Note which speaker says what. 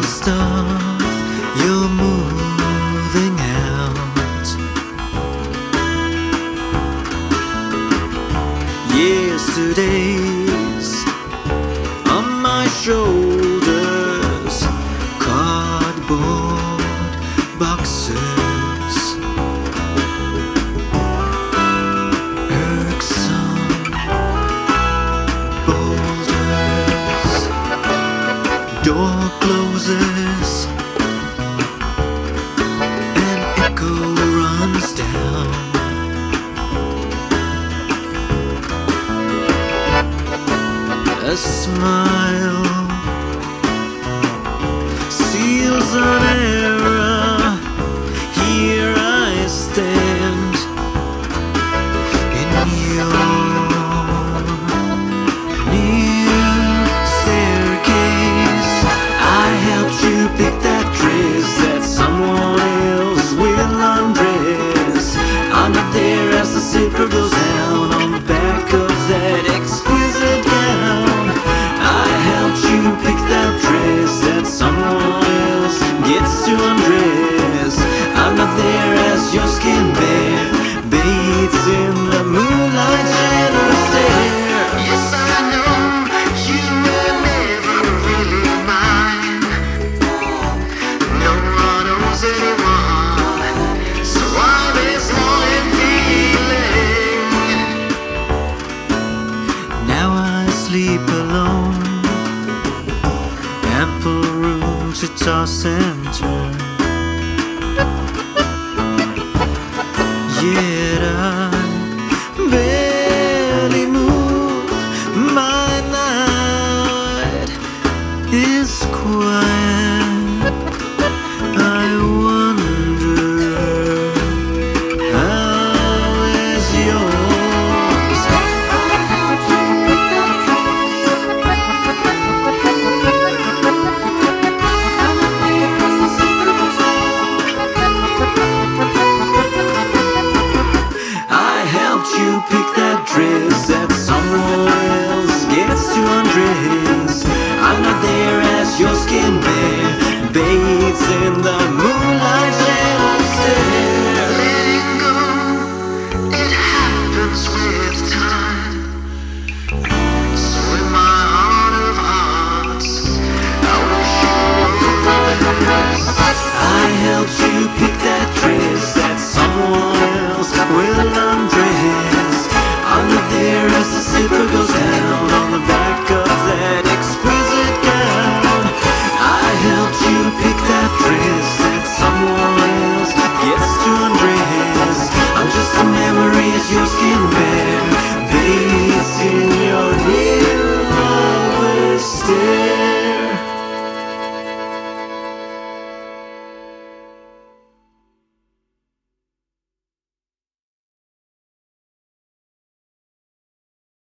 Speaker 1: stuff, you're moving out. Yesterday's on my shoulders, cardboard boxes, irksome boulders, door closes, an echo runs down. A smile seals an error. Here I stand in your new staircase. I helped you pick that dress that someone else will undress. I'm not there as the zipper goes down on the back of that exquisite gown. I helped you pick that dress that someone else gets to undress. I'm not there as your skin bare bathes in the moonlight shadow stare.
Speaker 2: Yes, I know you were never really mine. No one owns anyone, so why this longing feeling?
Speaker 1: Now I sleep alone, ample room to toss and turn. Yet I barely move. My night is quiet. I wonder, how is yours? I helped you pick that dress that someone else gets to undress. I'm not there as your skin bare bathes in the